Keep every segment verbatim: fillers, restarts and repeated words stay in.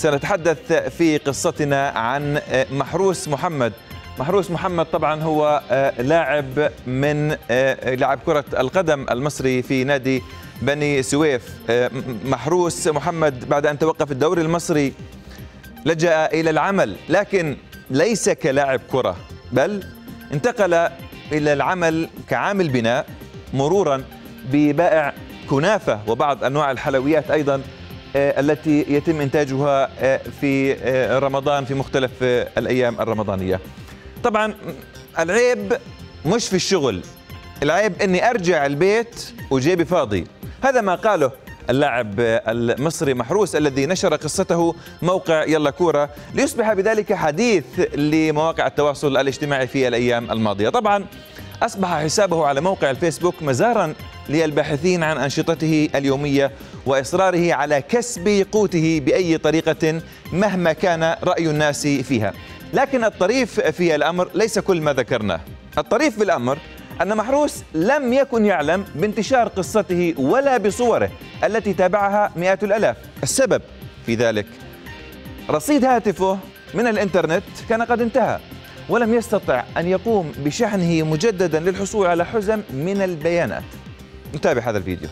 سنتحدث في قصتنا عن محروس محمد. محروس محمد طبعا هو لاعب من لاعب كرة القدم المصري في نادي بني سويف. محروس محمد بعد أن توقف الدوري المصري لجأ إلى العمل، لكن ليس كلاعب كرة، بل انتقل إلى العمل كعامل بناء، مرورا ببائع كنافة وبعض أنواع الحلويات أيضا التي يتم إنتاجها في رمضان في مختلف الأيام الرمضانية. طبعا العيب مش في الشغل، العيب أني أرجع البيت وجيبي فاضي. هذا ما قاله اللاعب المصري محروس الذي نشر قصته موقع يلا كورة ليصبح بذلك حديث لمواقع التواصل الاجتماعي في الأيام الماضية. طبعا أصبح حسابه على موقع الفيسبوك مزارا للباحثين عن أنشطته اليومية وإصراره على كسب قوته بأي طريقة مهما كان رأي الناس فيها. لكن الطريف في الأمر ليس كل ما ذكرناه. الطريف في الأمر أن محروس لم يكن يعلم بانتشار قصته ولا بصوره التي تابعها مئات الآلاف. السبب في ذلك رصيد هاتفه من الإنترنت كان قد انتهى، ولم يستطع أن يقوم بشحنه مجددا للحصول على حزم من البيانات. نتابع هذا الفيديو.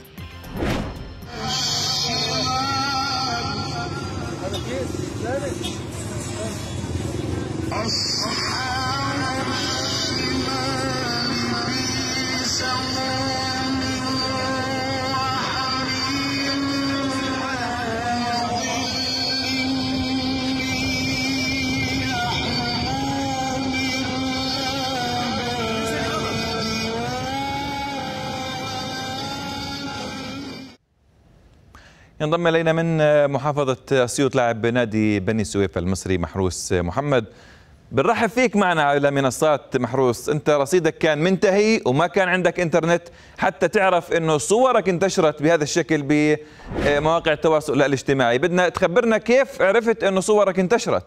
ينضم الينا من محافظة اسيوط لاعب نادي بني سويف المصري محروس محمد. بنرحب فيك معنا على منصات. محروس، انت رصيدك كان منتهي وما كان عندك انترنت حتى تعرف انه صورك انتشرت بهذا الشكل بمواقع التواصل الاجتماعي. بدنا تخبرنا كيف عرفت انه صورك انتشرت.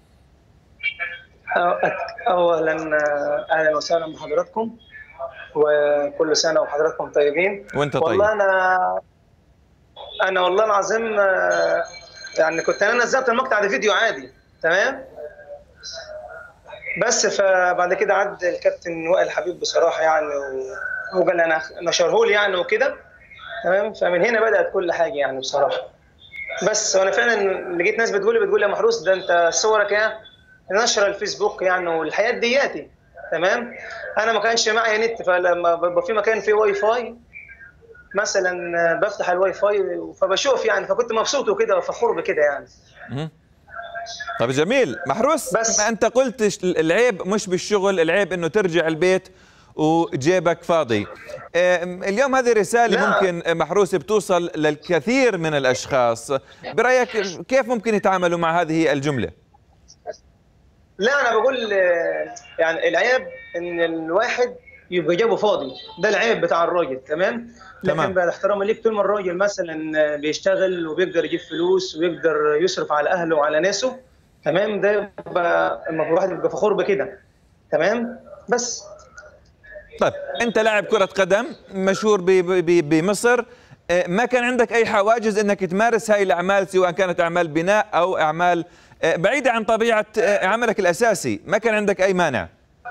اولا اهلا وسهلا بحضراتكم، وكل سنه وحضراتكم طيبين. وانت طيب. والله انا انا والله العظيم يعني كنت انا نزلت المقطع ده فيديو عادي تمام، بس فبعد كده عد الكابتن وائل حبيب بصراحه يعني وقال انا نشره لي يعني وكده تمام. فمن هنا بدات كل حاجه يعني بصراحه. بس وانا فعلا لقيت ناس بتقول لي بتقول يا محروس ده انت صورك ايه نشر الفيسبوك يعني والحياه دياتي تمام. انا ما كانش معايا نت، فلما بيبقى في مكان فيه واي فاي مثلا بفتح الواي فاي فبشوف يعني، فكنت مبسوط وكده وفخور بكده يعني. طب جميل. محروس، بس ما انت قلت العيب مش بالشغل، العيب انه ترجع البيت وجيبك فاضي. اليوم هذه رسالة لا. ممكن محروس بتوصل للكثير من الاشخاص، برأيك كيف ممكن يتعاملوا مع هذه الجملة؟ لا انا بقول يعني العيب ان الواحد يبقى جيبه فاضي، ده العيب بتاع الراجل تمام. لكن بعد احترامي ليك طول ما الراجل مثلا بيشتغل وبيقدر يجيب فلوس ويقدر يصرف على اهله وعلى ناسه تمام، ده يبقى الواحد يبقى فخور بكده تمام. بس طيب انت لاعب كرة قدم مشهور بمصر، ما كان عندك اي حواجز انك تمارس هاي الاعمال سواء كانت اعمال بناء او اعمال بعيدة عن طبيعة عملك الاساسي؟ ما كان عندك اي مانع؟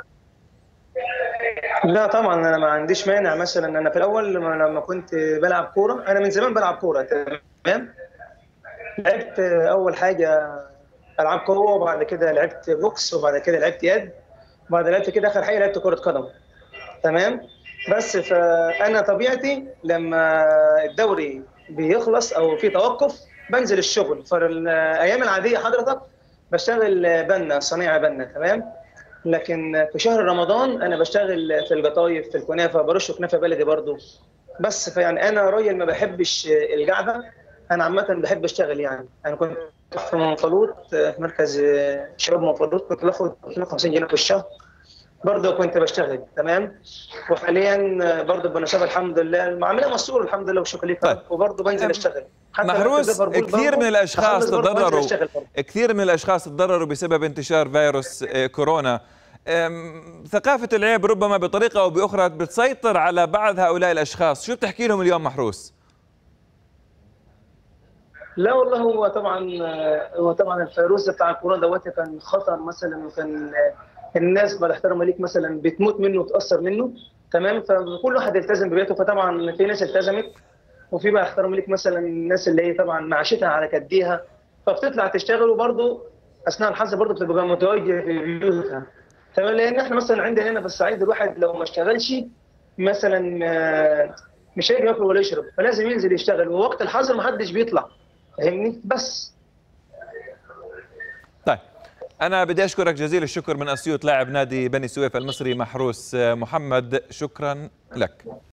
لا طبعا انا ما عنديش مانع. مثلا انا في الاول لما كنت بلعب كوره، انا من زمان بلعب كوره تمام. لعبت اول حاجه العاب قوه، وبعد كده لعبت بوكس، وبعد كده لعبت يد، وبعد لعبت كده اخر حاجه لعبت كره قدم تمام. بس فانا طبيعتي لما الدوري بيخلص او في توقف بنزل الشغل. فالايام العاديه حضرتك بشتغل بنا صنيع بنا تمام. لكن في شهر رمضان انا بشتغل في القطايف في الكنافه، برش كنافه بلدي برضو. بس فيعني انا راجل ما بحبش القعده، انا عامه بحب اشتغل يعني. انا كنت في منفلوط في مركز شباب منفلوط، كنت باخد خمسين جنيه في الشهر برضه كنت بشتغل تمام. وحاليا برضه بنشاط الحمد لله، المعامله مسؤول الحمد لله وشكرا لك. طيب. وبرضه بنزل اشتغل. محروس، كثير من الاشخاص تضرروا كثير من الاشخاص تضرروا بسبب انتشار فيروس كورونا. ثقافة العيب ربما بطريقة أو بأخرى بتسيطر على بعض هؤلاء الأشخاص، شو بتحكي لهم اليوم محروس؟ لا والله، هو طبعا هو طبعا الفيروس بتاع الكورونا دوت كان خطر مثلا، وكان الناس بالاحترام ليك مثلا بتموت منه وتاثر منه. تمام. فكل واحد التزم ببيته، فطبعا في ناس التزمت، وفي بقى احترام ليك مثلا الناس اللي هي طبعا معاشتها على كديها، فبتطلع تشتغل، وبرضه اثناء الحظر برضه بتبقى متواجده في بيوتها. تمام. لان احنا مثلا عندنا هنا في الصعيد الواحد لو ما اشتغلش مثلا آه، مش هيجي ياكل ولا يشرب، فلازم ينزل يشتغل، ووقت الحظر ما حدش بيطلع. فاهمني؟ بس. طيب، أنا بدي أشكرك جزيل الشكر من أسيوط لاعب نادي بني سويف المصري محروس محمد، شكرا لك.